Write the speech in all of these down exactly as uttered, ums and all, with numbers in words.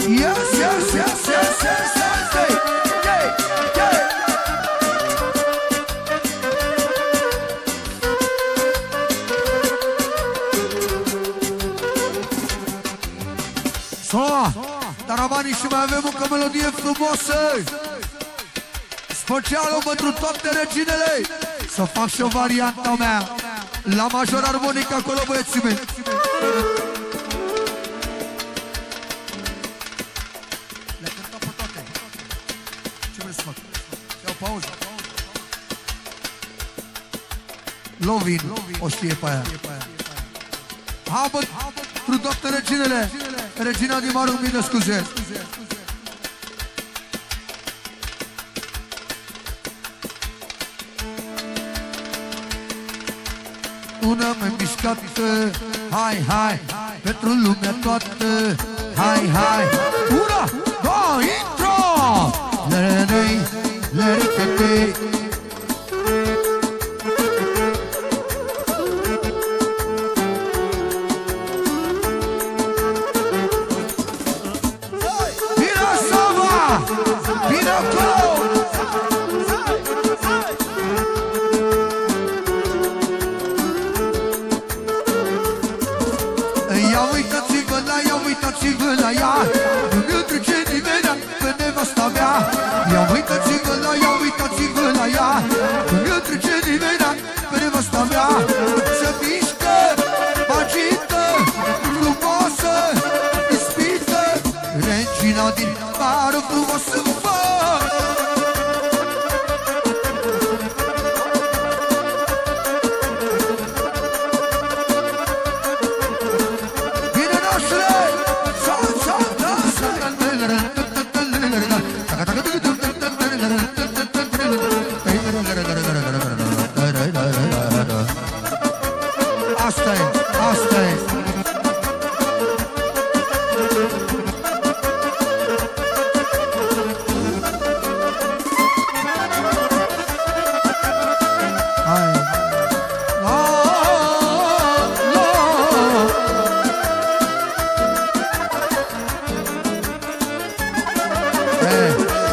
Yes, yes, yes, yes, yes, yes, hey, hey, hey. So, Taravani, și mai avem încă melodie frumoasă, specială pentru toate reginele. Să fac și o varianta mea la major armonic acolo, băieții mei. Le cântăm pe toate. Ce vrei să fac? Iau pauză. Lovin, o știe pe aia. Ha, bă, pentru toate reginele. Regina din Maru, mine scuze. Una mai mișcată, hai, hai, pentru lumea toată, hai, hai. Una, două, intro! Lărănăi, lărătătăi. Bine, Sava! Bine, acolo! Uitați-vă la ea, nu-mi trece nimeni pe nevasta mea. Ia uitați-vă la ea, uitați-vă la ea, nu-mi trece nimeni pe nevasta mea. Se mișcă, agită, frumoasă, ispită, regina din Maru frumoasă, fă! Asta e, asta e. Hai. La, la. Hey.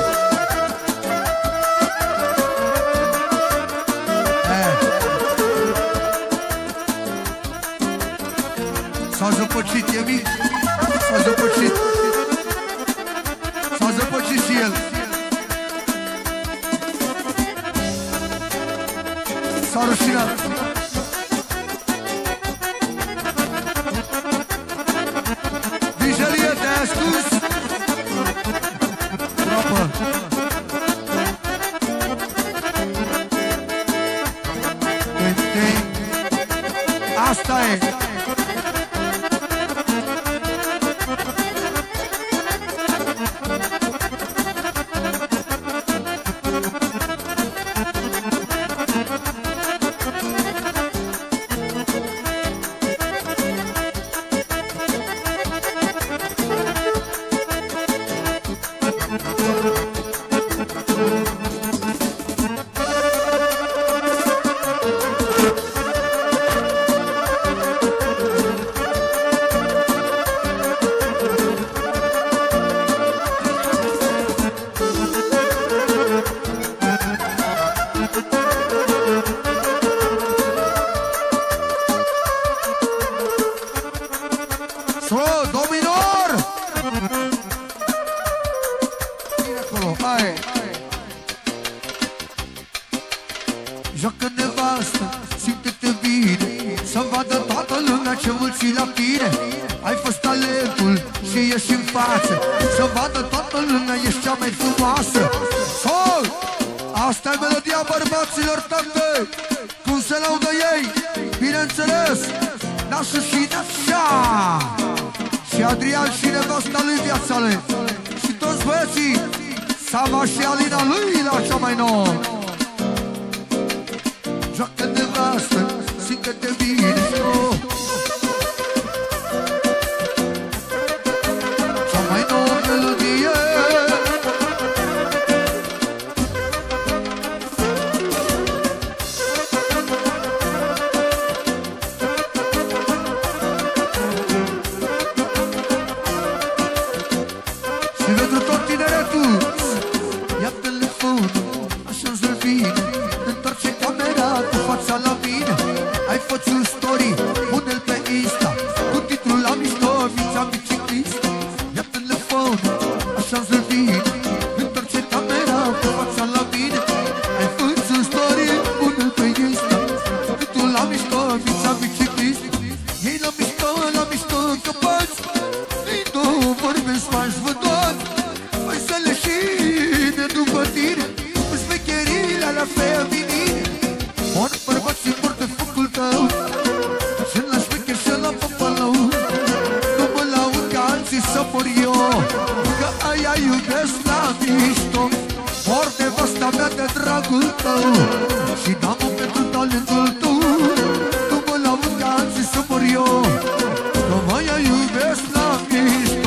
S-a zăpăcit, e mic, s-a zăpăcit, s-a zăpăcit și el. S-a rușinat. Vijelie, te-ai ascuns? Rapă. Asta e. Joacă nevastă, simte-te bine, să vadă toată lumea ce mulți la tine. Ai fost talentul și ești în față, să vadă toată lumea, ești cea mai frumoasă. Sol! Asta e melodia bărbaților, tată! Cum se laudă ei? Bineînțeles, Nașu și Nașa! Și Adrian și nevasta lui, viața lui. Și toți băieții, Sava și Alina lui la cea mai nouă. Joacă nevastă, simte-te bine, oh. Cea mai nouă melodie. pentru tot tineretul. Ia telefonul, așa-mi să-l vine, întoarce camera cu fața la mine. Ai făcut un story, pune-l pe Insta, cu titlul la mișto, Mița biciclist. Ia telefonul, așa-mi să-l vine, întoarce camera cu fața la mine. Ai făcut un story, pune-l pe Insta, cu titlul la mișto, Mița biciclist. Ei la mișto, la mișto, căpați, ei două vorbesc, faci vădot. Păi să le șine după tine, îți vecherile alea feminine. Ori bărbații portă focul tău, și la șmecher și la papalău. Nu mă laud ca alții să mor eu, că aia iubesc la mișto. Ori nevasta mea de dragul tău, și n-am pentru talentul tău. Nu mă laud ca alții să mor eu, că aia iubesc la mișto.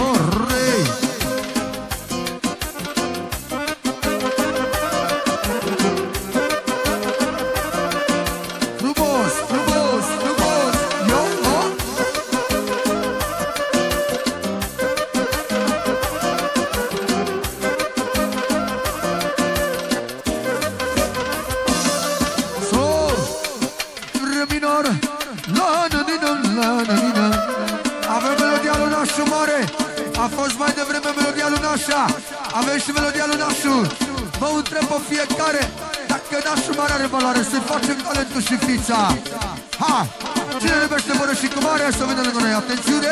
A fost mai devreme melodia lui Nașa, avem și melodia lui Nașu. Vă întreb pe fiecare dacă Nașu mare are valoare, să facem talentul și fița. Ha! Cine iubește mără și cu mare, să vină lângă noi. Atențiune!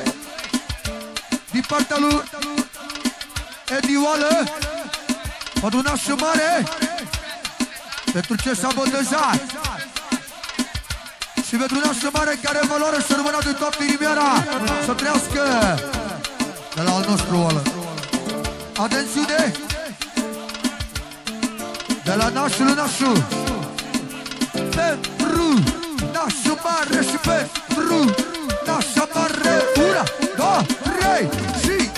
Din partea lui Edioală, pentru Nașu mare, pentru ce s-a botezat, și pentru Nașu mare care are valoare, să rămână de toată inimioara, să trăiască de la al nostru oală. Atențiune! De la Nașul Nașu, pentru Nașu mare și pentru Nașa mare. Una, două, trei și...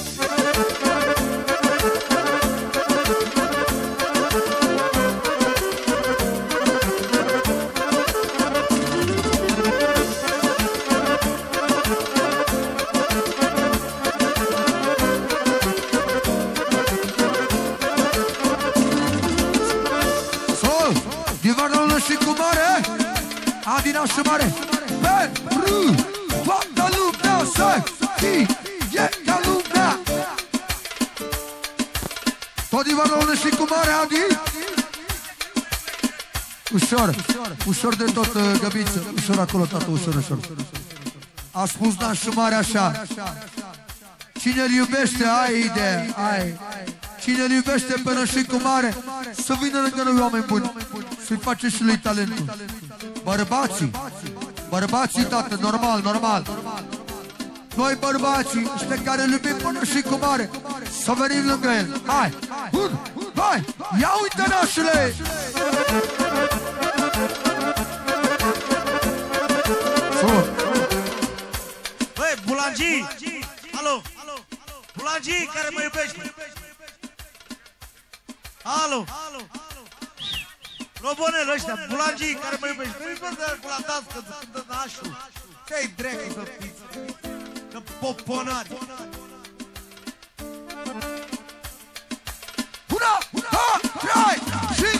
Adi Nașu mare, pentru toată lumea să fie ca lumea. Tot Ivanul și cu mare, Adi. Ușor, ușor de tot, Găbiță. Ușor acolo, tată, ușor, ușor. A spus Nașu mare așa: cine-l iubește, ai idee, ai. Cine-l iubește pe Nășicu mare, să vină lângă noi oameni buni, să-i face și lui talentul. Bărbații, bărbații, tată, normal, normal. Noi bărbații, ăștia care îl iubim pe Nășicu mare, să venim lângă el. Hai, un, hai, ia uite Nașule! Băi, bulangii! Alo! Bulangii care mă iubește! Alo! Robonel ăștia, bulangii care mă iubește! Nu-i văd cu la dască, de Nașul! Ce-i drecu să fiți? Că poponari! Una, două, trei și...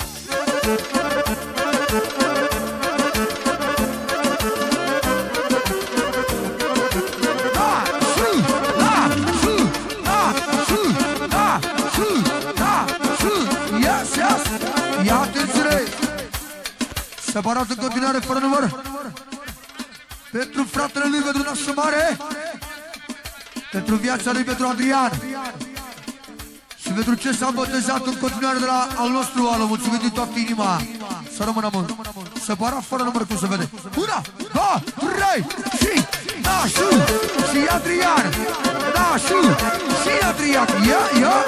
Ia atenție! Separat în continuare fără număr. Pentru fratele lui, pentru Nașu mare, pentru viața lui, pentru Adrian, și pentru ce s-a botezat în continuare de la al nostru ală. Mulțumim din toată inima. Să rămână mult. Separat fără număr, cum se vede. Una, două, trei și Nașu și Adrian. Nașu și Adrian. Ia, ia.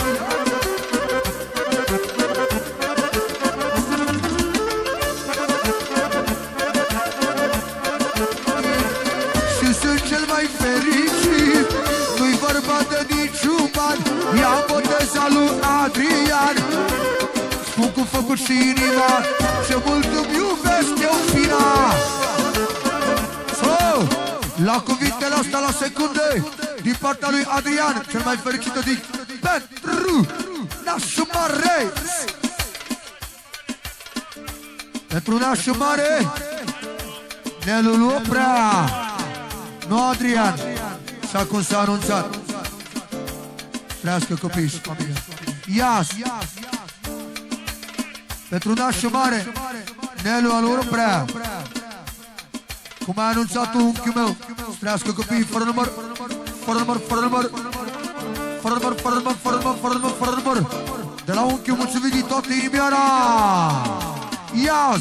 Fericit, nu-i vorba de niciun ban, i-am botezat lui Adrian. Spun cu făcut și inima, ce mult îmi iubesc eu fina. So, la cuvintele astea la secunde, din partea lui Adrian, cel mai fericit din pentru Nașu Mare. Pentru Nașu Mare, Nelu Oprea, nu Adrian, și acum s-a anunțat. Trească copiii și familia. Ias! Pentru Nașu Mare, Nelu Oprea. Cum a anunțat unchiul meu, trească copiii fără număr, fără număr, fără număr, fără număr, fără număr, fără număr, fără număr, fără număr. De la unchiul mulțumit din toată inimioara. Ias!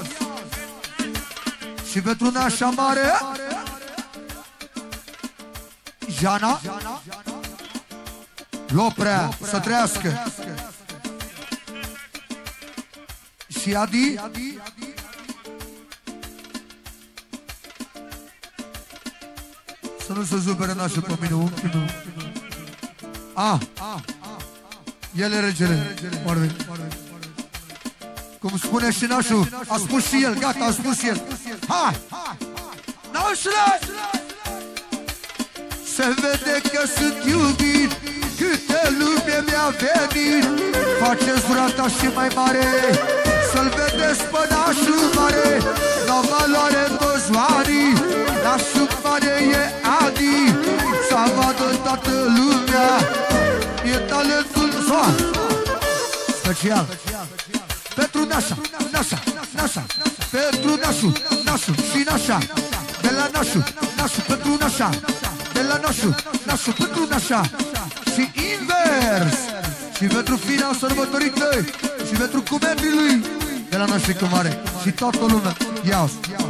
Și pentru Nașa Mare, Jana Loprea, să trăiască. Și Adi să nu se zubere Nașul pe mine, unchiul meu. A, el e regele. Cum spune și Nașul, a spus și el, gata, a spus el. Hai! Nașule! Se vede că sunt iubit, câte lume mi-a venit. Faceți durata și mai mare, să-l vedeți pe Nașul Mare. La valoare toți banii, Nașul Mare e Adi. Să vadă toată lumea, e talentul soar. Special pentru Nașa, Nașa, Nașa, pentru Nașu, Nașu și Nașa. De la Nașu, Nașu pentru Nașa. De la Nașu, Nașu pentru Nașa. Și invers. Și pentru fina sărbătorită. Și pentru cumendrii lui. De la Nașu cu Mare. Și toată lumea. Iau.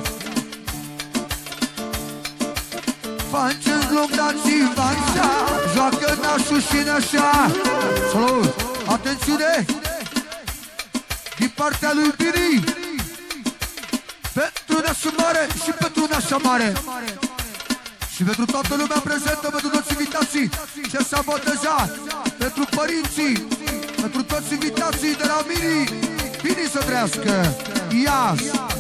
Faceți loc, dați-vă așa. Joacă Nașu și Nașa. Salut! Atențiune! Din partea lui Bini, pentru Nașu Mare și pentru Nașa Mare. Și pentru toată lumea prezentă, pentru toți invitații ce s-a botezat, pentru părinții, pentru toți invitații de la Mini, Bini să trăiască. Ias!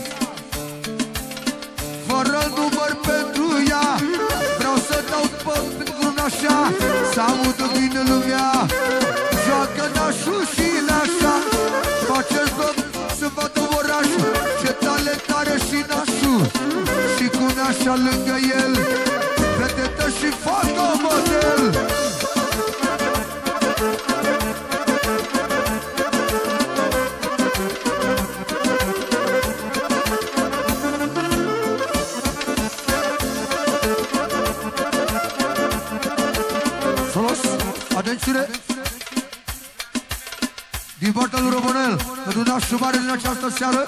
Fără număr pentru ea, vreau să dau pe pentru Nașa, să audă bine lumea. Joacă Nașu și Nașa, faceți loc să vadă orașul, ce talent are și Nașu. Și cu Nașa lângă el, vedetă și fotomodel. Solos, atențiune! Din partea lui Romanel, pentru Nașul Mare din această seară.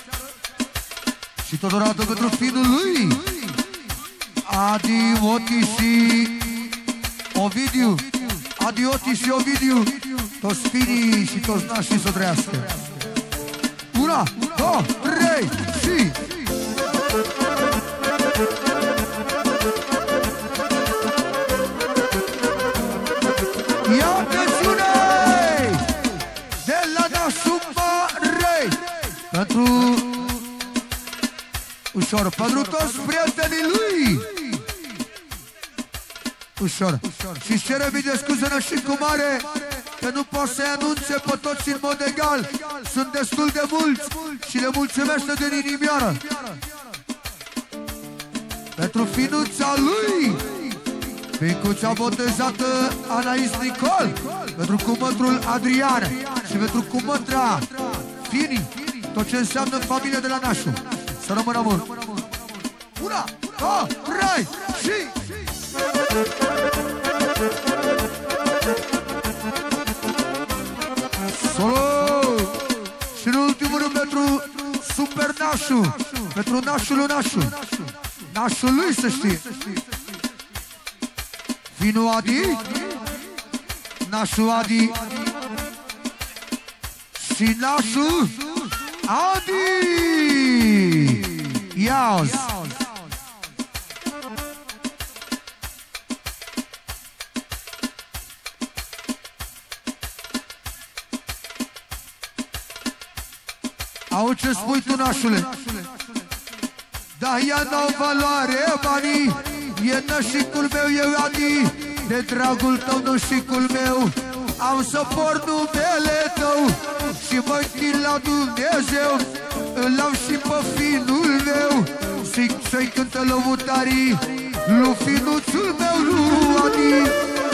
Și totodată pentru finul lui Adi, Oti și Ovidiu. Adi, Oti și Ovidiu, toți finii și toți nașii să trăiască. Una, două, trei și... Ia atențiune! De la Nașul Mare, pentru ușor, pentru toți prietenii lui. Ușor. Și cere mii de scuze Nașul cu Mare, că nu poate să-i anunțe pe toți în mod egal. Sunt destul de mulți și le mulțumește din inimioară. Pentru finuța lui, fiicuța botezată Anais Nicol, pentru cumătrul Adrian și pentru cumătra Fini, tot ce înseamnă familia de la Nașu. Să rămână mult. Una, două, trei și... Solo! Și în ultimul rând pentru Super Nașu, pentru Nașul lui Nașu, Nașul lui să știe. Finu Adi, Nașu Adi și Nașu Adi. Iauzi. Au ce spui tu, Nașule? Dar ea n-au valoare banii. E nășicul meu, e Adi. De dragul tău, nășicul meu, am să port numele tău și mă închin la Dumnezeu. Îl am și pe finul meu, să-i cântă lăutarii lui finuțul meu, lui Adi.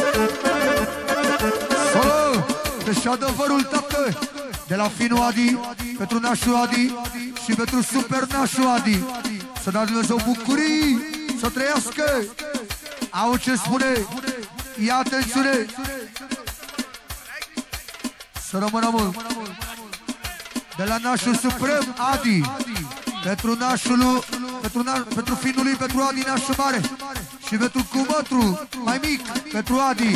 Solo, deci adevărul tată, de la finul Adi, pentru nașul Adi și pentru super nașul Adi. Să dea Dumnezeu bucurii, să trăiască. Au ce spune, ia atențiune. Să rămână mult. De la nașul suprem Adi, pentru nașul, pentru, na, pentru finul lui, pentru Adi nașul mare și pentru cumătru mai mic, pentru Adi.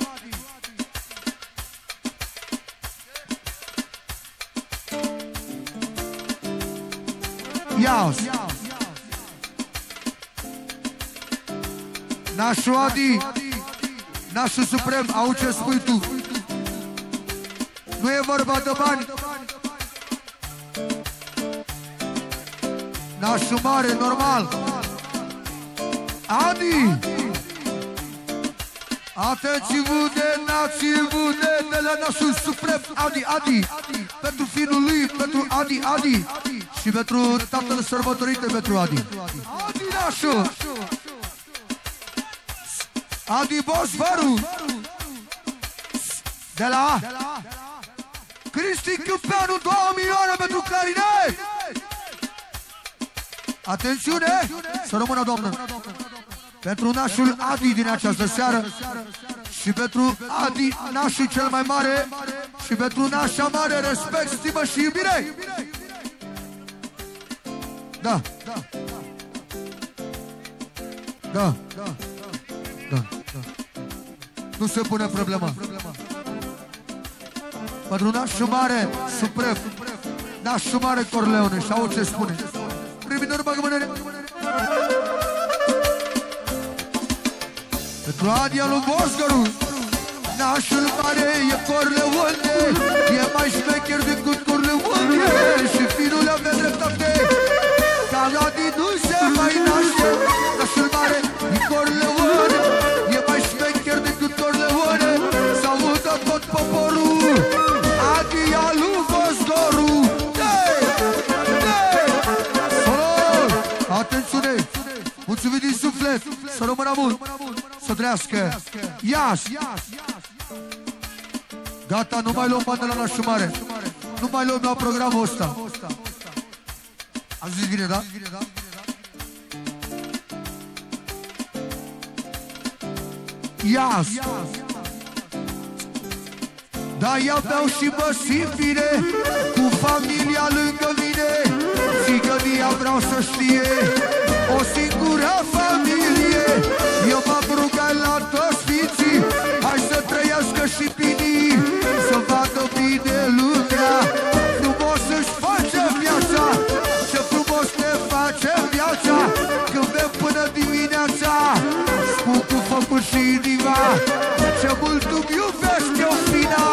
Ia-o! Nașul Adi, nașul suprem, au ce spui tu. Nu e vorba de bani. Nașul mare, normal. Adi! Atenție-vă-ne, nați-vă-ne de la nașul suprem Adi, Adi. Pentru finul lui, pentru Adi, Adi. Și pentru tatăl sărbătorite, pentru Adi. Adi nașul! Adi Bosvaru. De la Cristi Câmpeanu, două milioane pentru clarinet. Atențiune, să rămână, doamnă. Pentru nașul Adi din această seară și pentru Adi, nașul cel mai mare, și pentru nașa mare, respect, stimă și iubire. Da. Da. Da. Da. Nu se pune problema. Pentru nașul mare, suprem, nașul mare Corleone, și au ce spune. Priminor, bagă mânere. Pentru Adia lui Bosgaru, nașul mare e Corleone, e mai șmecher decât Corleone. Și finul avea dreptate, ca Adi nu se mai naște. Nașul mare e Corleone, e mai șmecher decât Corleone. S-audă tot poporul, Adia lui Bosgaru. Atențiune, mulțumim din suflet, să rămână mult, să trăiască. Iași! Gata, nu mai luăm bani de la nașul mare. Nu mai luăm la programul ăsta. Am zis bine, da? Iași! Da, ia beau și mă simt bine, cu familia lângă mine. Țigănia vreau să știe, o singură familie. Eu m-am rugat la toți sfinții, hai să trăiască și pinii, să vadă bine lumea. Frumos își face viața, ce frumos ne face viața, când bem până dimineața. Spun cu focul și inima, ce mult îmi iubesc eu fina.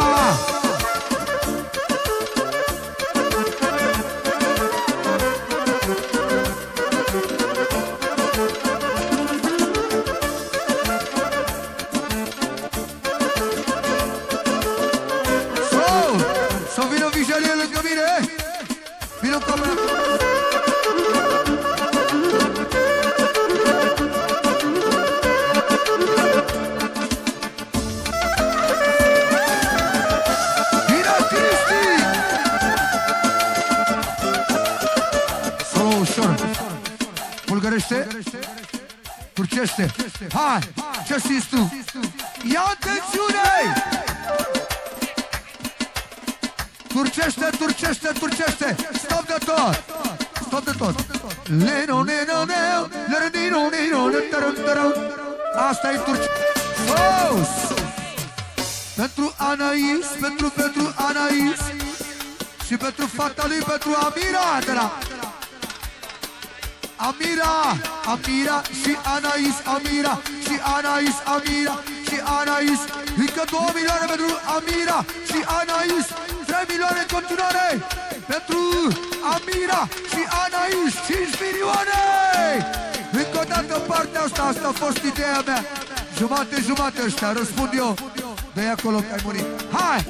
Să vină vijelie lângă mine. Vină cu mine. Vină Cristi. Solo ușor. Bulgărește. Turcește. Hai, ce simți tu? Ia atențiune! Turcește, turcește, turcește. Stop de tot. Stop de tot. Leno, leno, leno, leno, leno, leno. Asta e turcește. Pentru Anais, pentru, pentru Anais și pentru fata lui, pentru Amira de la Amira, Amira și Anais, Amira și Anais, Amira și Anais. Încă două milioane pentru Amira și Anais. Trei milioane în continuare. pentru Amira și Anais, cinci milioane! Încă o dată partea asta, asta a fost ideea mea. Jumate, jumate ăștia, răspund eu. Dă-i acolo că ai murit. Hai!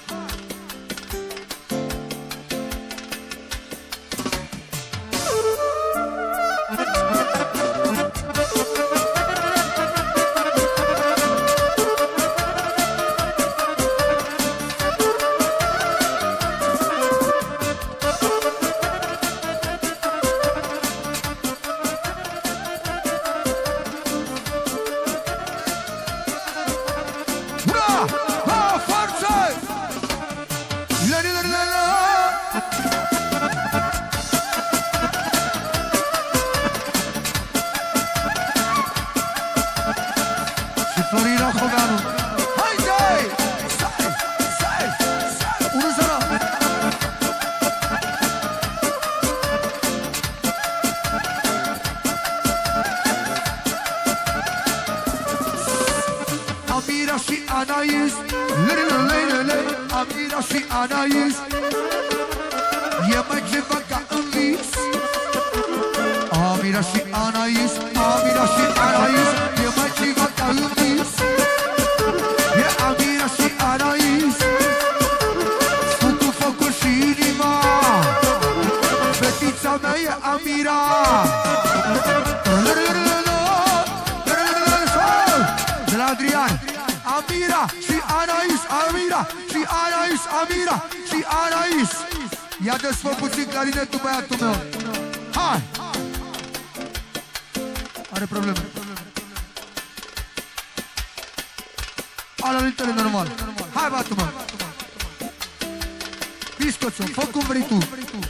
Anais, Amira și Anais, e mai ceva ca în vis. Amira și Anais, Amira și Anais, e mai ceva ca în vis. E Amira și Anais, focul, focul și inima. Fetița mea e Amira. De la Adrian. Amira și Anais, Amira și Anais, Amira și Anais. Ia desfă puțin clarinetul, băiatul meu. Hai! Are probleme. Ala lintele normal. Hai, băiatul meu. Piscoțul, fă cum vrei tu.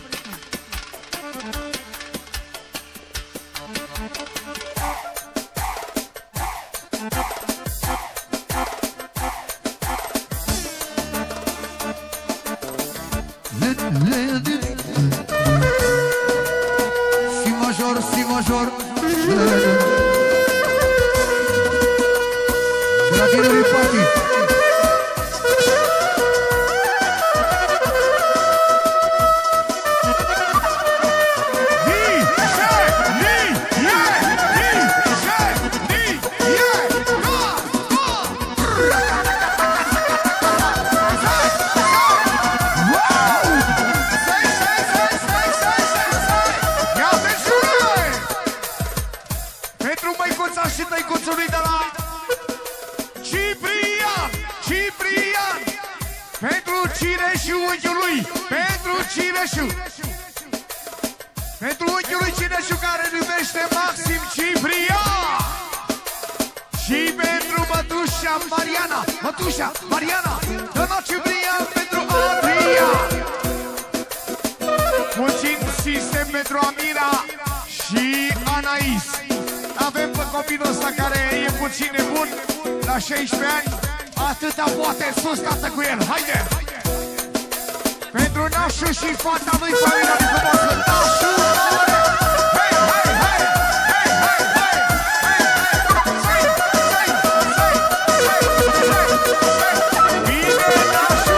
Si major, si major. De la tinerii Pati. Pentru unchiul lui Cineșu care iubește Maxim Ciprian. Și pentru mătușa Mariana, mătușa Mariana, Dona Ciprian pentru Adrian. Puțin sistem pentru Amira și Anais. Avem pe copilul ăsta care e puțin nebun, la șaisprezece ani, atâta poate sus, cată cu el, haide! Pentru Nașu și fata lui, familia lui frumos, Nașu! Hei, hei, hei! Hei, hei, hei! Hei, hei! Sei, sei, sei, sei, sei! Bine, Nașu!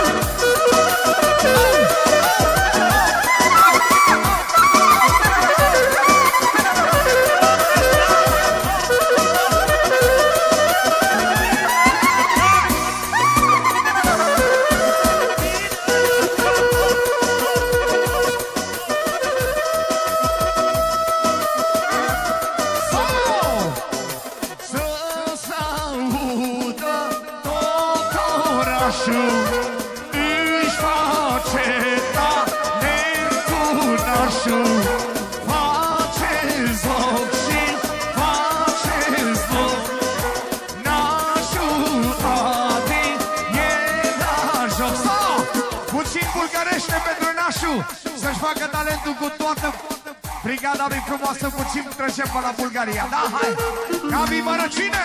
Își face talentul Nașu, face zoc și face zoc. Nașu Adi e la joc. Sau puțin bulgărește pentru Nașu, să-și facă talentul cu toată brigada lui frumoasă. Puțin trecem pe la Bulgaria. Da, hai! Gabi Mărăcine!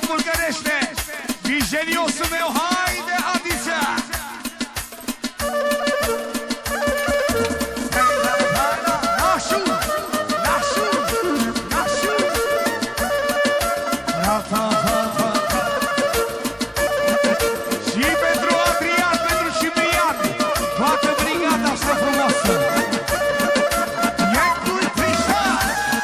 bulgărește. Vijeliosul meu, haide, Adița! Nașu, nașu, nașu. Ra-ta-ta-ta. Și pentru Adrian, pentru Ciprian, toată brigada asta frumoasă. Iectul Trișan,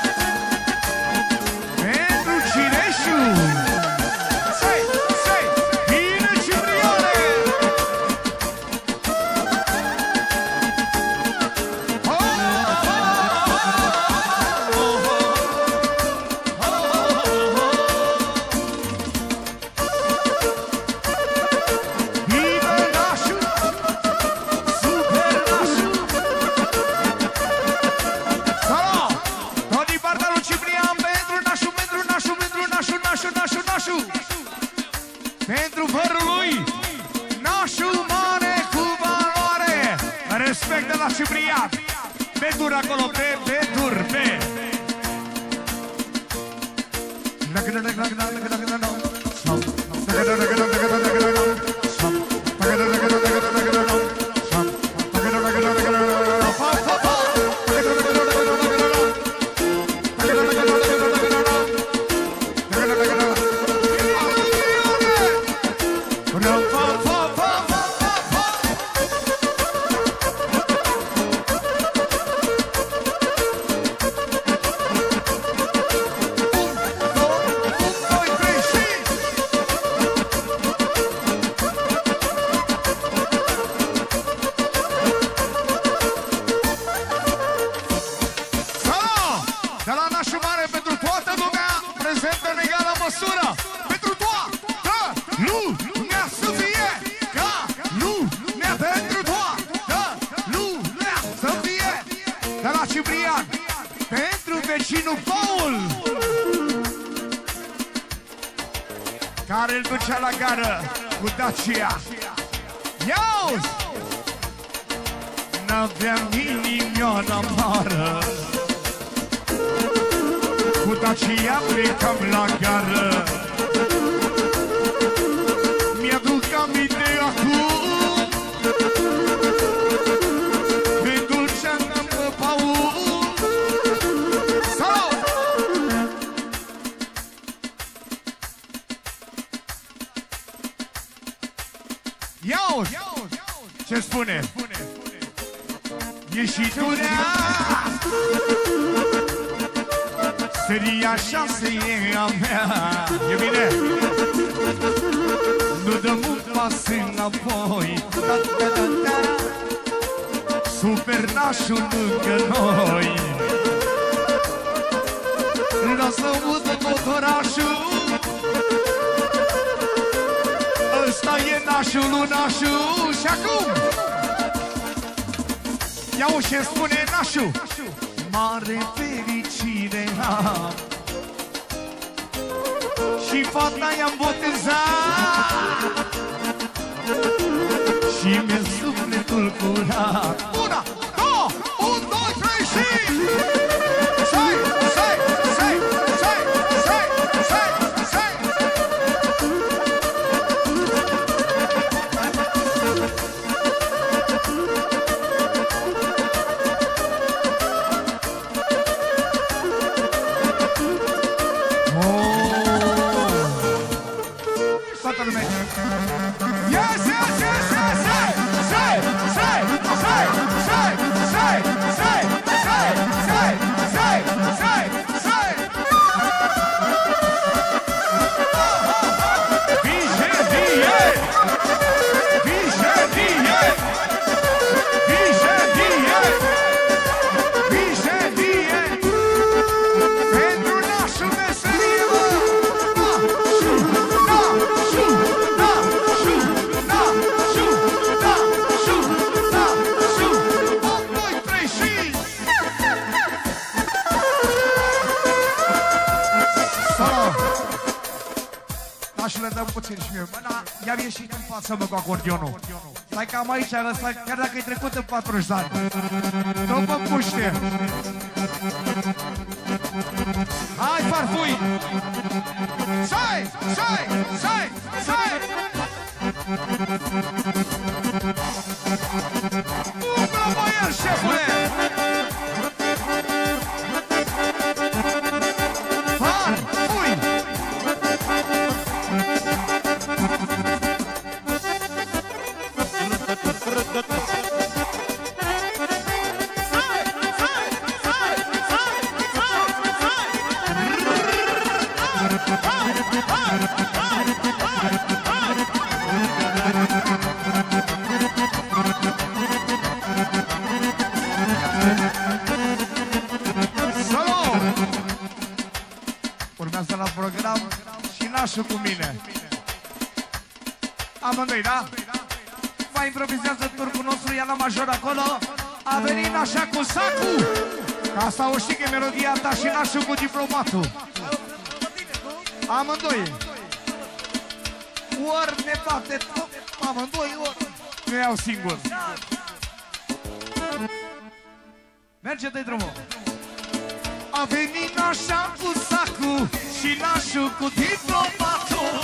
pentru Cireșu. Sei, sei, bine Cipriane. Oh, oh, oh, oh, oh, oh, oh. Bine nașu, super nașu. Salut! Tot din partea lui Ciprian pentru nașu, pentru nașu, pentru nașu, nașu, nașu, nașu. Pentru vărul lui, nașu mare cu valoare. Respect de la Ciprian. Bedur acolo, pe, bedur, pe. De la nașul mare pentru toată lumea, prezentă în egală măsură. Pentru toată lumea să fie ca lumea, pentru toată lumea să fie. De la Ciprian, pentru vecinul Paul, care îl ducea la gară cu Dacia. Ia-uzi! N-aveam inimioară amară, cu Dacia plecam la gară. Mi-aduc aminte acum, pe dulceam pe Paul. Salut! Ia-uzi! Ce spune? Ieșiturea seria așa să e a mea. E bine? Nu dăm un pas înapoi. Da, da, da, da. Super nașul lângă noi. Lasă udă motorașul. Ăsta e nașul lui nașul. Și acum ia-o ce spune nașul. Mare fericire am, și fata i-am botezat, și mi-e sufletul curat. Una, două, un, doi, trei și... Sai, sai, sai, sai, sai, sai, sai. Yes, yes, yes, yes, say, say, say, say, say, say, say, say, say, say, say. Vijedie, vijedie, vijedie, vijedie. Pentru nașul meserie, nașu, nașu, nașu, nașu, nașu, nașu, un, doi, trei și... Salut! Nașule, dăm puțin și mie. Mâna, i-am ieșit în față, mă, cu acordionul. Stai cam aici, ăsta, chiar dacă e trecut în patruzeci de ani. Nu mă puște! Hai, farfui! Sai, sai, sai, sai! Umblă, mă, el, șefule! Fan, fui! Urmează la program și nașul cu mine. Amândoi, da? Mai improvizează turcul nostru, ia la major acolo. A venit așa cu sacul. Ca asta o știi că e melodia ta și nașul cu diplomatul. Amândoi. Ori ne bate tot, amândoi, ori nu iau singur. Merge de drumul. A venit nașa cu sacul și nașul cu diplomatul.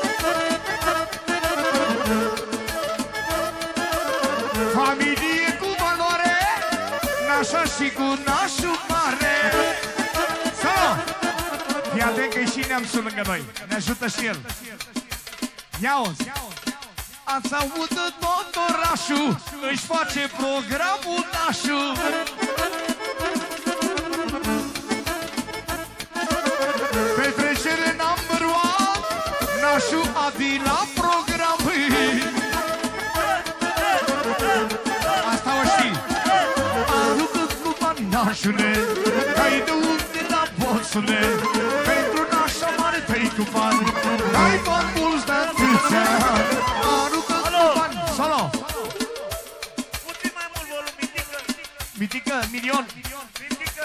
Familie cu valoare, nașa și cu nașul mare. Sau, fii atent că-i și neamțul lângă noi, ne ajută și el. Ia-o-ți! Ați auzit tot orașul, își face programul nașul. Petrecere number one, nașul Adi la program. Asta o știi. Aruncă cu bani, nașule, hai de unde la bolsule. Pentru nașa mare te-i cu bani, hai bani mulți de atâția. Aruncă cu bani. Solo. Puțin mai mult volum, mitică. Mitică, milion. Mitică.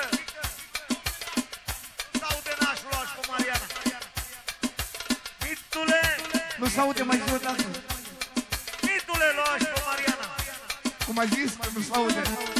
S-aude nașul ăla și cu Mariana. Mitule. Nu s-aude, mai zi o dată. Mitule lua și cu Mariana. Cum ai zis? Că nu s-aude.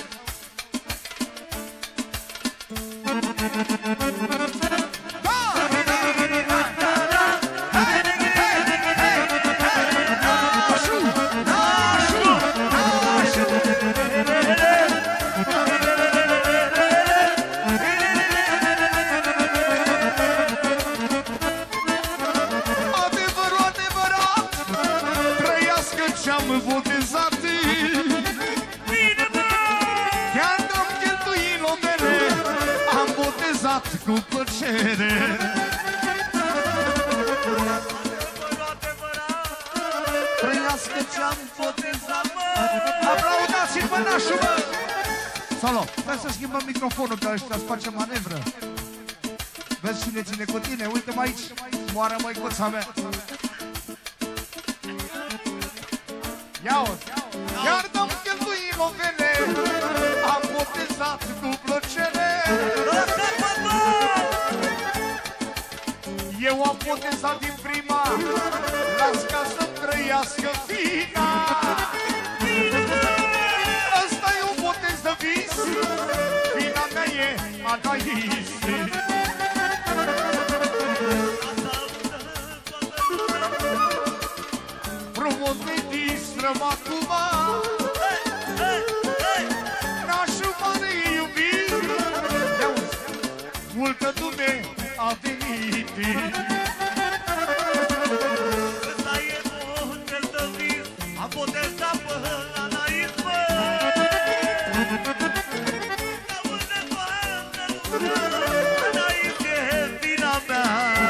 Adevărat, adevărat, trăiască ce-am botezat. Chiar n-am cheltuit lomele, am botezat cu plăcere. Trăiască ce-am botezat. Aplaudați-l pe nașul, mă! Solo, hai să schimbăm microfonul pe ăștia, să facem manevră. Vezi cine ține cu tine, uite-mă aici, moară măicuța mea. Ia-o! Chiar n-am cheltuit lovele, am botezat cu plăcere. Eu am botezat din prima, las ca să-mi trăiască fina. Ăsta e un botez de vis, fina mea e Anais. Frumos ne distrăm acum, nașul mare iubit. Ia-uzi, multă lume a venit. Ăsta e botez de vis, am botezat pe Anais, bă. Aude toată lumea, Anais e vina mea.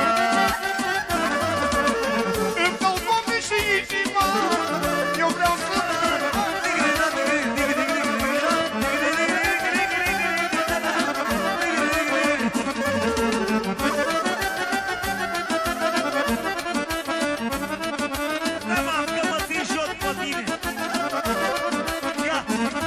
Îmi dau Doamne și inima, eu vreau să... Da, mă, că mă țin jos pe tine. Ia.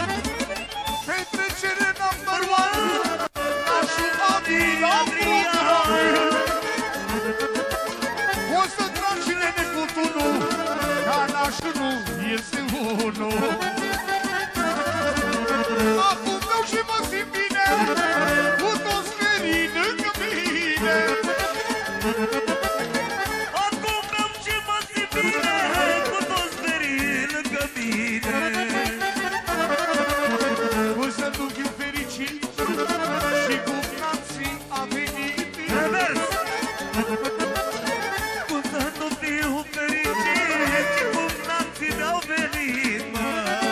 tine. Cum să nu fiu fericit și cum nații a venit. Revers! Cum să nu fiu fericit și cum nații mi-au venit, mă.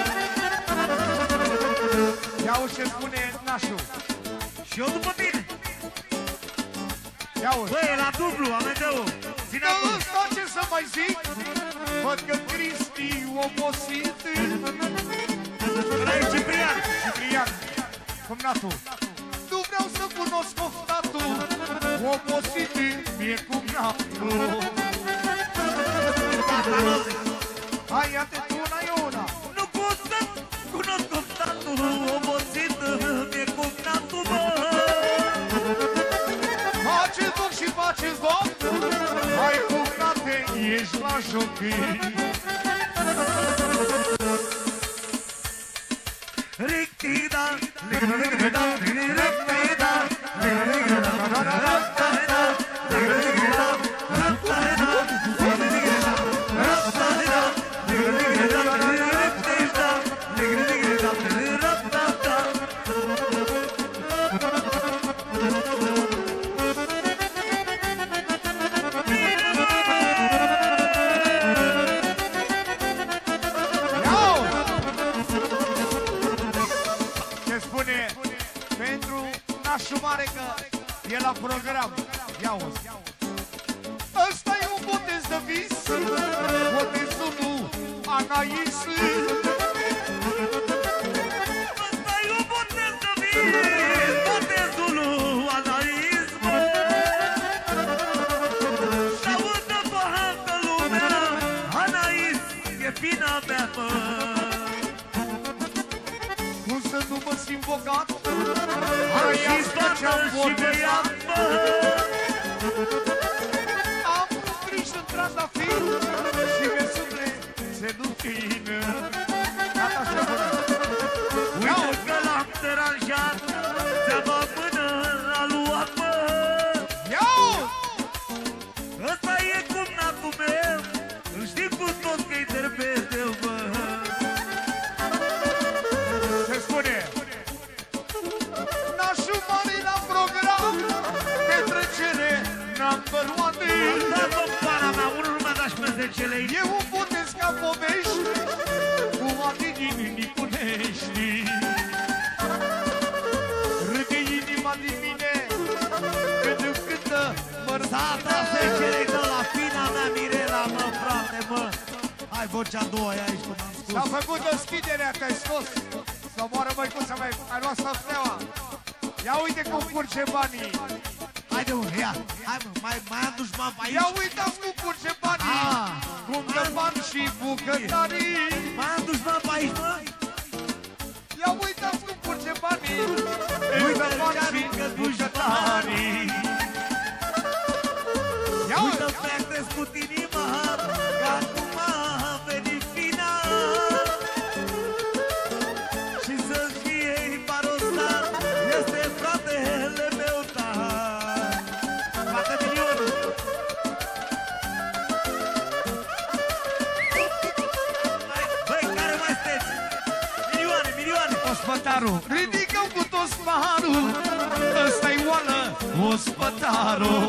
Ia-uși ce spune nașul. Și eu după tine. Ia-uși. Băi, e la dublu, amendeu. Ține Că acum. ăsta ce să mai zic? Văd că Cristi obosit. Ăla e Ciprian. Ciprian, cumnatul. Nu vreau să cunosc oftatul, obosit mi-e cumnatul. Asta nu zic. Hai, ia-te tu una, e una. Nu pot să cunosc cumnatul, obosit mi-e cumnatul, mă. Faceți loc și faceți loc. Hai, cumnate, ești la joc. Rictida, rictida, rictida, nașul mare că e la program. Ia-o-ți. Ăsta e un botez de vis, botezul lui Anais. Ăsta e un botez de vis, botezul lui Anais, mă. Și-audă toată lumea, Anais e fina mea, mă. Cum să nu mă simt bogat? Și fată și băiat, mă. Am un friș în trandafir și mi-e suflete lumină. Gata, șefule. Uite că l-am deranjat, ți-a mână a luat, mă. Ia-o! Ăsta e cumnatul meu, îl știm cu toți că-i derbedeu, mă. Ce spune? Nașul mare la program, petrecere number one. Da-mă pana mea, unul nu mi-a dat și pe zece lei. E un botez ca povești, cu alte inimii punești. Râde inima din mine, când îmi cântă S-a mărțata. dat zece lei de la fina mea, Mirela, mă, frate, mă. Hai, vocea a doua, e aici, cum am spus. S-a făcut deschiderea, te-ai scos. Să moară măicuța mea, ai luat săpteaua. Ia uite cum curge banii. Haide, mă, ia, hai, mă, mai, mai aduci bani pe aici. Ia uitați cum curge banii. Ah. Cum dă bani și bucătarii. Mai aduci bani pe aici, mă. Ia uitați cum curge banii. Uite, Dă bani și că duci bani. Ia uite. Uită, mi-a crescut inima, că acum a venit fina. Și să-ți fie parostat, este fratele meu tare. Frate milionul. Băi, care mai sunteți? Milioane, milioane. Ospătarul, ridică-o cu toți paharul. Ăsta-i oală, ospătarul.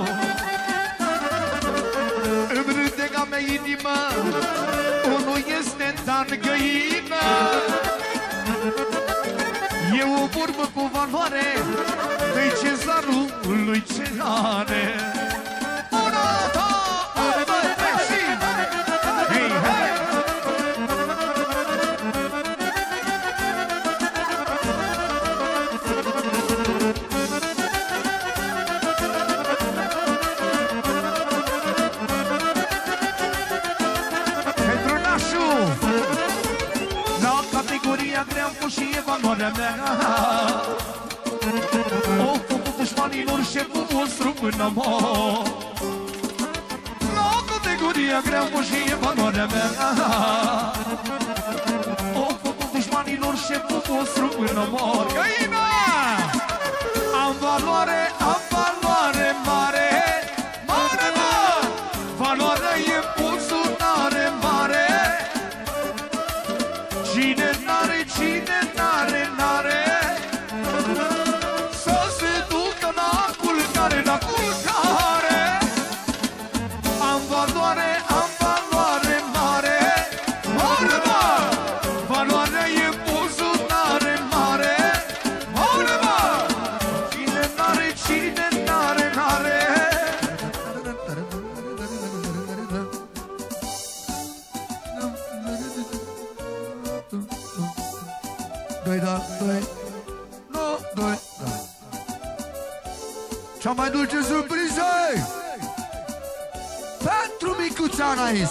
Îmi râde ca mea inimă, unul este dan găină. E o vorbă cu valoare, dă-i cezarul lui Cezare. Una, două, doi, trei și... Hei, hei! Pentru nașul, la categoria grea am fost și evaluarea mea. O făcut dușmanilor șeful vostru până mor. La categoria grea am fost și evaluarea mea. O făcut dușmanilor șeful vostru până mor. Găina! Am valoare, am valoare mare, mare, mă! Valoarea e buzunare mare. Cine n-are, cine n-are, n-are să se ducă la culcare, la culcare. Am valoare, am valoare mare, mare, mă! Valoarea e buzunare mare, mare, mă! Cine n-are, cine n-are, n-are. Doi, da, doi, no, doi, da. Cea mai dulce surpriză pentru micuța Anais.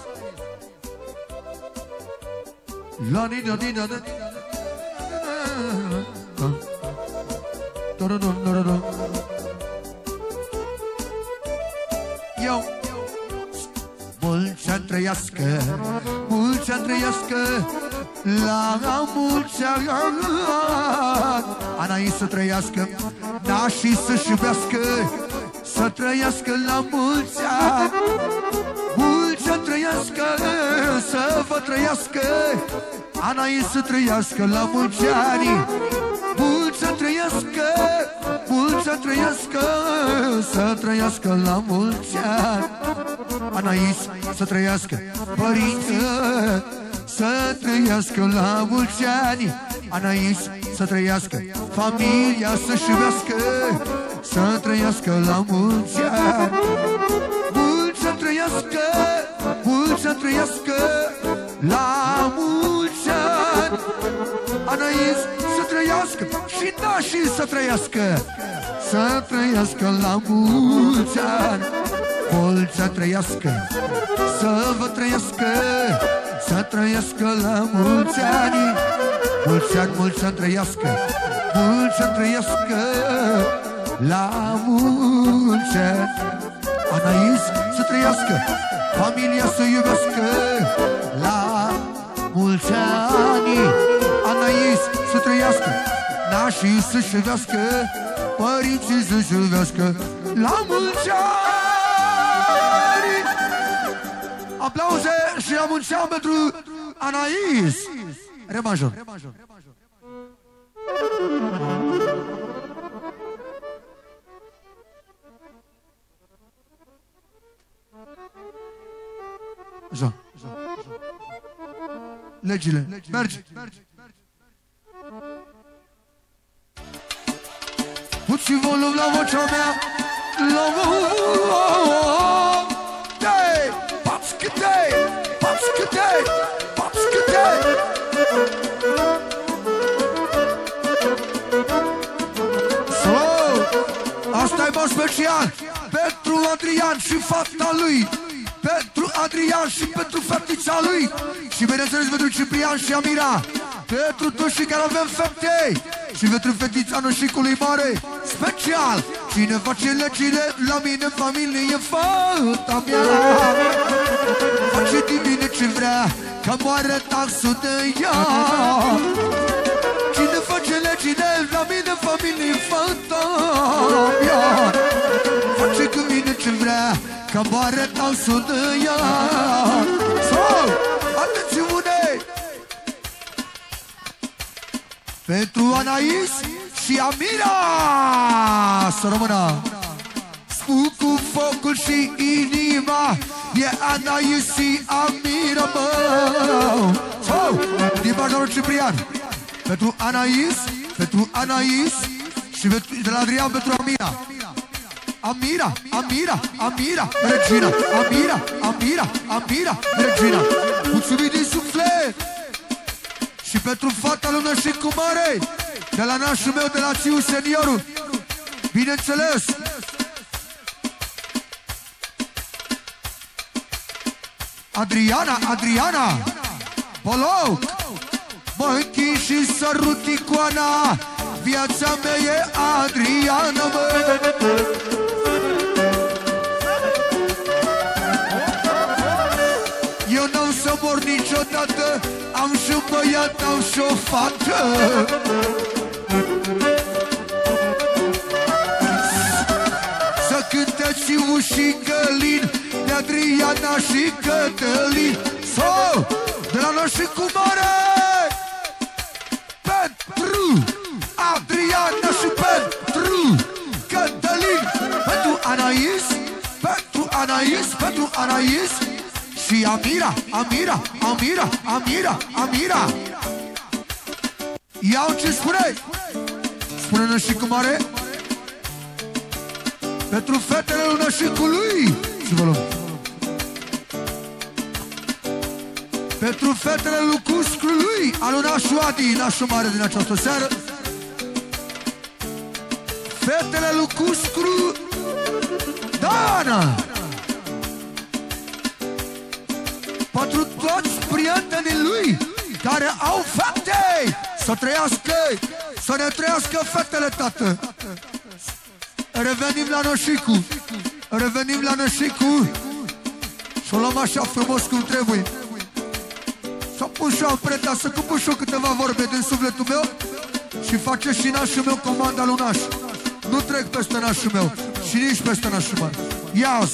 La nina, nina, nina. Eu mulți ani trăiască, mulți ani trăiască, la mulți ani. Anais să trăiască, nașii să-și iubească, să trăiască la mulți ani. Mulți ani trăiască, să vă trăiască, Anais să trăiască la mulți ani. Mulți ani trăiască, mulți ani trăiască, să trăiască la mulți ani. Anais să trăiască, părinți, să trăiască la mulți ani. Anais să trăiască, familia să-și iubească, să trăiască la mulți ani. Mulți ani trăiască, mulți ani trăiască, la mulți ani. Anais să trăiască și nașii să trăiască, să trăiască la mulți ani. Mulți ani trăiască, să vă trăiască, să trăiască la mulți ani. Mulți ani, mulți ani trăiască, mulți ani trăiască, la mulți ani. Anais să trăiască, familia să iubească, la mulți ani. Anais să trăiască, nașii să-și iubească, părinții să-și iubească, la mulți ani. Aplauze și la mulți ani pentru Anais. Re major. Așa. Legile. Mergi. Puțin volum la vocea mea. La Dei, paps câte, paps câte, paps câte. Slow. Asta e mă special pentru Adrian și fata lui, pentru Adrian și pentru fetița lui și bineînțeles pentru Ciprian și Amira, pentru toți cei care avem fete și pentru fetița noșicului mare. Special, cine face legile la mine în familie, fata mea face din mine ce vrea, că moare taxul de ea. Cine face legile la mine în familie, fata mea face cu mine ce vrea, că moare taxul de ea. Sau, atențiune! Pentru Anais și Amira să rămână. Spun cu focul și inima, e Anais și Amira, mă. Sau, din majorul Ciprian. Pentru Anais, pentru Anais și de la Adrian pentru Amira. Amira, Amira, Amira, regina. Amira, Amira, Amira, regina. Mulțumim din suflet. Și pentru fata lui Nășicu Mare, de la nașul meu, de la Țiu Seniorul, bineînțeles. Adriana, Adriana, Poloc, mă închid și sărut icoana, viața mea e Adriana, mă. Eu n-am să mor niciodată, am și un băiat, am și o fată. Să cânte Țiu și Călin, de Adriana și Cătălin. Sau, de la Nășicu Mare, Anais și Amira, Amira, Amira, Amira, Amira. Iau ce spune? Spune nășicul mare pentru fetele lui nășicului. Și vă luăm. Pentru fetele lui Cuscului, al lui nașul Adi, nașul mare din această seară. Fetele lui Cuscru Dana. Pentru toți prietenii lui care au fete, să trăiască, să ne trăiască fetele, tată. Revenim la nășicu, revenim la nășicu și o luăm așa frumos cum trebuie. S-a pus și-o amprenta, să cupă și-o câteva vorbe din sufletul meu și face și nașul meu comanda lui naș. Nu trec peste nașul meu și nici peste nașul meu. Ia-o-zi!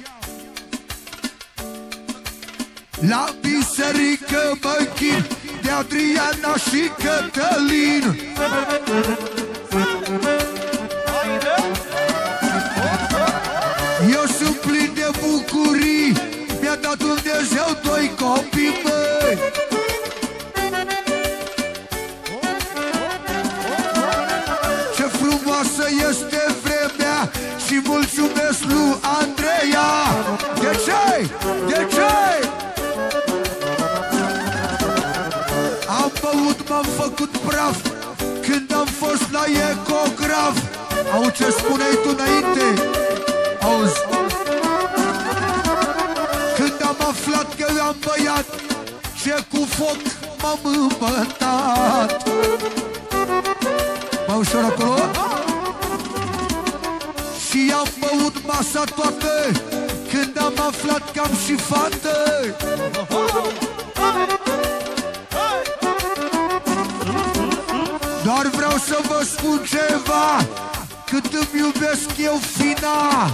La biserică mă închin de Adriana și Cătălin. Eu sunt plin de bucurii, mi-a dat Dumnezeu doi copii măi. Ce frumoasă este vremea și mulțumesc lui Andreea. De ce? De ce? Am băut, m-am făcut praf când am fost la ecograf. Au ce spuneai tu înainte? Auzi? Când am aflat că eu am băiat, ce cu foc m-am îmbătat. Mă ușor acolo? Și am băut masa toată când am aflat că am și fată. Doar vreau să vă spun ceva, cât îmi iubesc eu fina.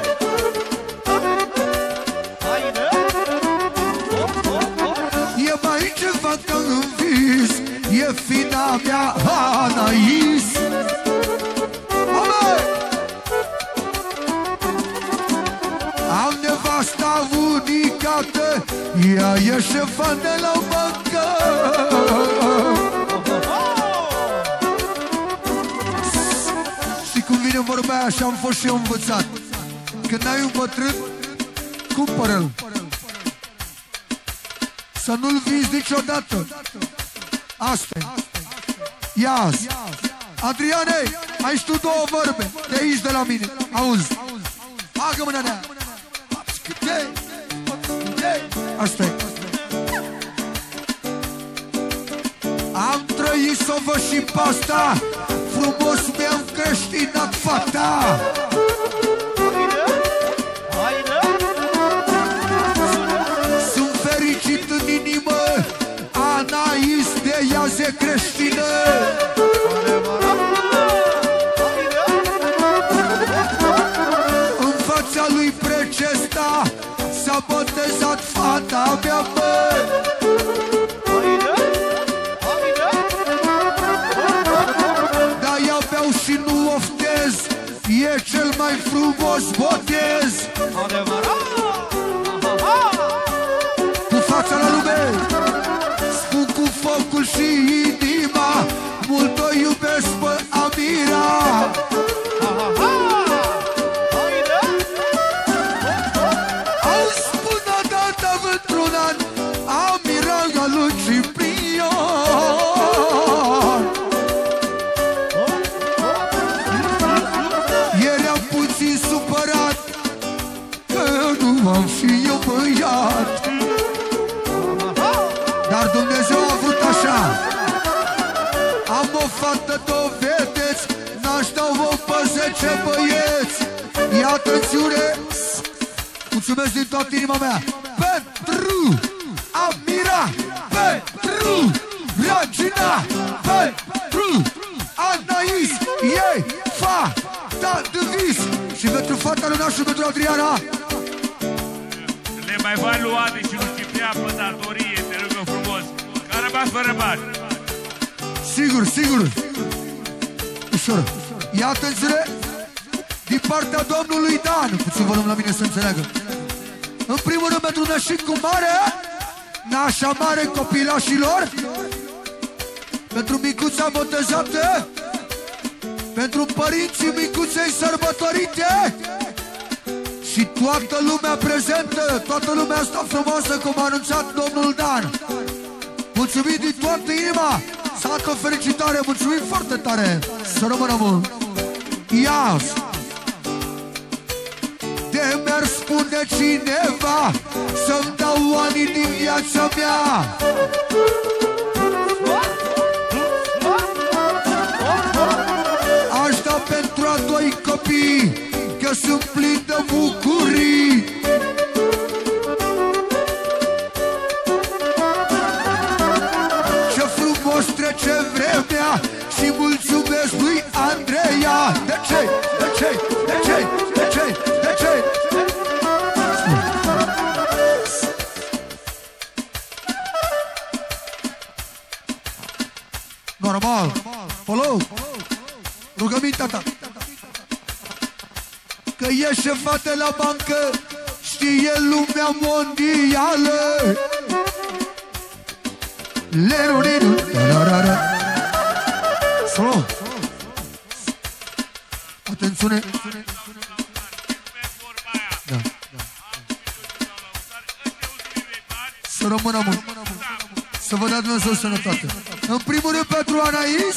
E mai ceva ca în vis, e fina mea Anais. Am nevasta unicată, ea e șefa de la bancă. Cum vine vorba aia, așa am fost și eu învățat. Când ai un bătrân, cumpără-l. Să nu-l vinzi niciodată. Asta-i. Ia-ți. Adriane, ai și tu două vorbe de aici de la mine. Auzi. Bagă mâna nea. Asta-i. Am trăit să o văd și pe asta. Frumos mi-am creștinat fata. Sunt fericit în inimă, Anais de ea ze creștină. În fața lui Precesta s-a botezat fata mea, mă. Și nu oftez, e cel mai frumos botez. Cu fața la lume, spun cu focul și inima, mult o iubesc pe Amira. Au spun odată într-un an, Amira lui Ciprian. Supărat că nu am și eu băiat, dar Dumnezeu a vrut așa. Am o fată, două vedeți, n-aș dau-o pe zece băieți. Ia atențiune, mulțumesc din toată inima mea pentru Amira, pentru Regina, pentru Anais, ei, fa de vis și pentru fata lui nașul, pentru Adriana. Le mai va lua de și nu Ciprian pe datorie, te rugăm frumos. Că a rămas fără bani. Sigur, sigur. Ușor. Ia atenție din partea domnului Dan. Puțin volum la mine să înțeleagă. În primul rând pentru Nășicu Mare, nașa mare copilașilor, pentru micuța botezată, pentru părinții micuței sărbătorite și toată lumea prezentă, toată lumea asta frumoasă, cum a anunțat domnul Dan. Mulțumim din toată inima, să o felicitare, mulțumim foarte tare, să rămână mult. Ia-ți! De mi-ar spune cineva să-mi dau anii din viața mea, aș da pentru a doi copii, că sunt plin de bucurii. Ce frumos trece vremea și mulțumesc lui Andreea. De ce? De ce? De ce? De ce? De ce? Normal. Follow. Rugămintea ta. Că e șefate la bancă, știe lumea mondială. Leru, leru, la-la-la-la. Slow. Atențiune. Da. Să rămână mult. Să vă dea Dumnezeu sănătate. În primul rând pentru Anais,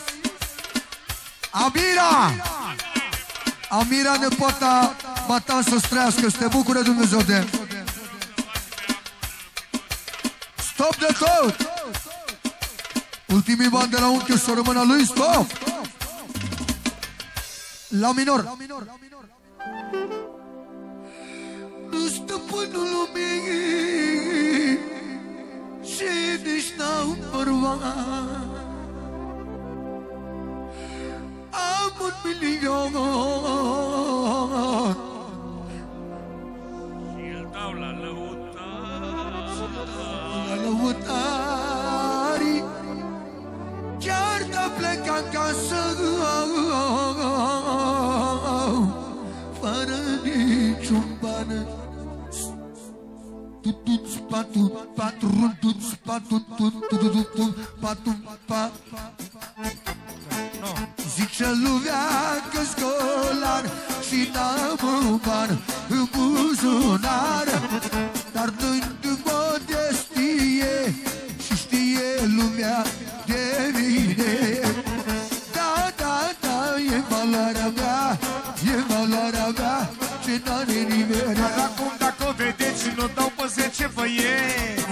Amira. Amira, nepoata Matan, să-ți trăiască, să te bucure Dumnezeu de... Stop de tot! Ultimii bani de la unchiul să rămână lui, stop! La minor! Stăpânul lumii și nici n-au bărbat, am un milion și îl dau la lăutari, la lăutari, chiar de pleca acasă fără niciun ban. Tutut spatu patru tut spatu tut tut tut patu pa. Zice lumea că-s golan și n-am un ban în buzunar, dar dând modestie și știe lumea de mine. Da, da, da, e valoarea mea, e valoarea mea, ce n-are nimeni. Dar acum dacă o vedeți, nu dau pe zece băieți.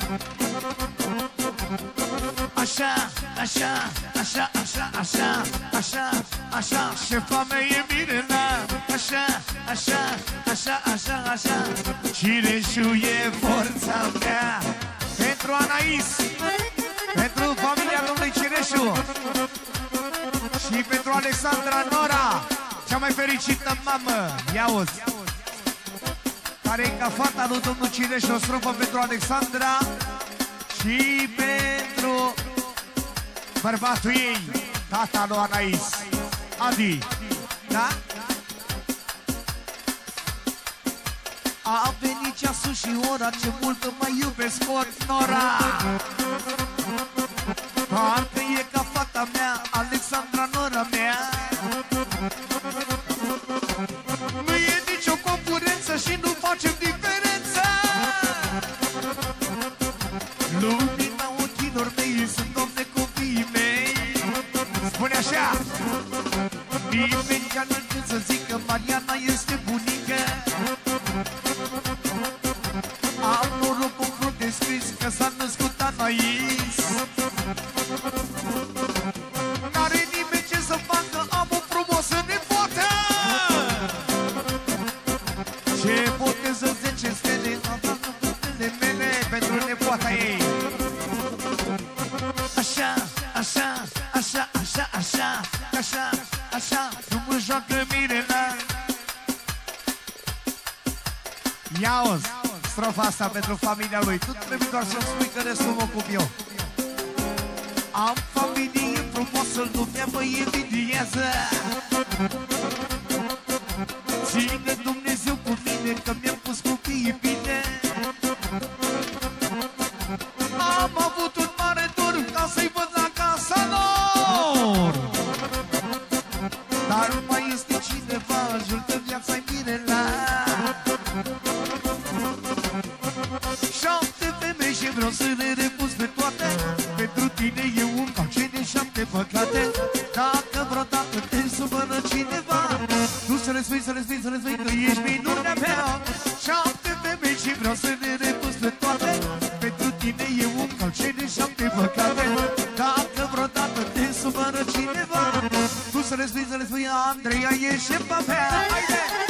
Așa, așa, așa, așa, așa, așa, așa, șefa mea e Mirela. Așa, așa, așa, așa, așa, Cireșu e forța mea. Pentru Anais, pentru familia domnului Cireșu și pentru Alexandra Nora, cea mai fericită mamă. Ia-uzi, care e ca fata lui domnul Cireșu, o strofă pentru Alexandra și pentru bărbatul ei, tata lui Anais, Adi, da? A venit ceasul și ora, ce mult mai iubesc ori Nora. Parcă e ca fata mea, Alexandra Nora mea. Nu e nicio concurență și nu facem diferență. Lumina ochilor mei sunt domne copiii mei. Spune așa: nimeni ca nu știu să zică Mariana este bunică. Am noroc cu frunte scris că s-a născut Anais. N-are nimeni ce să facă, am o frumoasă nepoată. Ce boteză zece stele, am dat botele mele pentru nepoata ei. Așa, așa, așa, așa, așa, așa, așa, nu mă joacă Mirela. Ia-o-ți strofa asta pentru familia lui. Tu trebuie doar să-mi spui că restul mă ocup eu. Am familie frumoasă, lumea mă invidiază. Ține Dumnezeu cu mine că mi-am pus copiii bine. păcate. Dacă vreodată te supără cineva, tu să le spui, să le spui, să le spui că ești minunea mea. Șapte femei și vreau să le repus pe toate. Pentru tine eu un calce de șapte păcate. Dacă vreodată te supără cineva, tu să le spui, să le spui, Andreea, ești șefa mea. Haide!